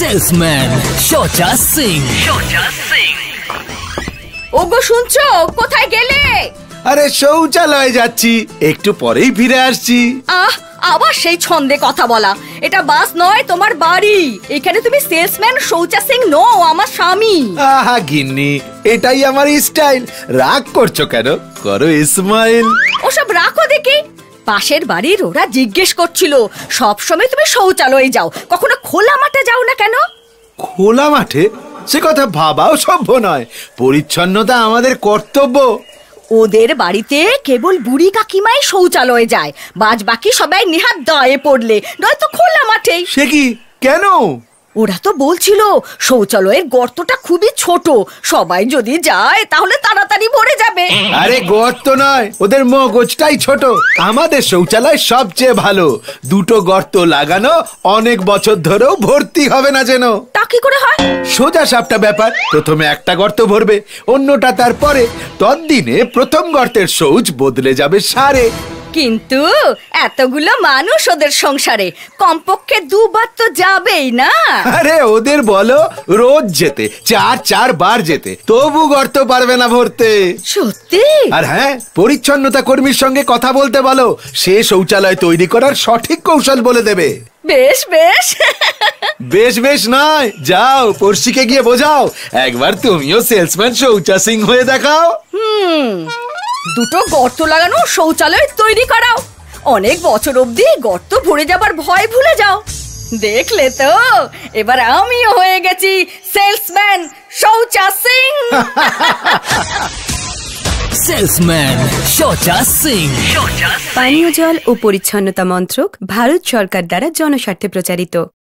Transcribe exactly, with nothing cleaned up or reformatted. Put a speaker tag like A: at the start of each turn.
A: Salesman Shaucha Singh.
B: ওগো শুনছো, কোথায় গেলে?
C: আরে শৌচালয়ে যাচ্ছি, একটু পরেই ফিরে আসছি।
B: আহ, আবার সেই ছন্দে কথা বলা। এটা বাস নয়, তোমার বাড়ি। এখানে তুমি সেলসম্যান শৌচা সিং নও, আমার স্বামী।
C: আহা গিন্নি, এটাই আমার স্টাইল। রাগ করছো কেন? করো ইসমাইল।
B: ওসব রাখো দেখি। পাশের বাড়ির ওরা জিজ্ঞেস করছিল সবসময় তুমি শৌচালয়ে যাও, কখনো খোলা মাঠে যাও না কেন?
C: খোলা মাঠে? সে কথা ভাবাও সভ্য নয়। পরিচ্ছন্নতা আমাদের কর্তব্য।
B: ওদের বাড়িতে কেবল বুড়ি কাকিমাই শৌচালয়ে যায়, বাদ বাকি সবাই নেহাত দায়ে পড়লে নয়তো খোলা মাঠেই।
C: সে কি, কেন?
B: ওরা তো বলছিল শৌচালয়ের গর্তটা খুবই ছোট, সবাই যদি যায় তাহলে তাড়াতাড়ি ভরে যাবে।
C: আরে গর্ত নয়, ওদের মগজটাই ছোট। আমাদের শৌচালয় সবচেয়ে ভালো। দুটো গর্ত লাগানো, অনেক বছর ধরেও ভর্তি হবে না যেন।
B: তা কি করে হয়?
C: সোজা সাপটা ব্যাপার। প্রথমে একটা গর্ত ভরবে, অন্যটা তারপরে। ততদিনে প্রথম গর্তের শৌচ বদলে যাবে সারে।
B: কিন্তু এতগুলো মানুষ ওদের সংসারে কমপক্ষে দুবার তো যাবেই না।
C: আরে ওদের বলো রোজ যেতে, চার চার বার যেতে, তবু গর্ত পারবে না ভরতে।
B: সত্যি?
C: আর হ্যাঁ, পরিচ্ছন্নতা কর্মীর সঙ্গে কথা বলতে বলো, সে শৌচালয় তৈরি করার সঠিক কৌশল বলে দেবে।
B: বেশ বেশ।
C: বেশ বেশ নয়, যাও পড়শিকে গিয়ে বোঝাও, একবার তুমিও সেলসম্যান শৌচা সিং হয়ে দেখাও।
B: হুম, দুটো গর্ত লাগানো শৌচালয় তৈরি করাও। অনেক বছর অবধি গর্ত ভরে যাবার ভয় ভুলে যাও। দেখলে তো, এবার আমিও হয়ে গেছি সেলসম্যান শৌচা সিং।
A: সেলসম্যান শৌচা সিং।
D: পানীয় জল ও পরিচ্ছন্নতা মন্ত্রক, ভারত সরকার দ্বারা জনস্বার্থে প্রচারিত।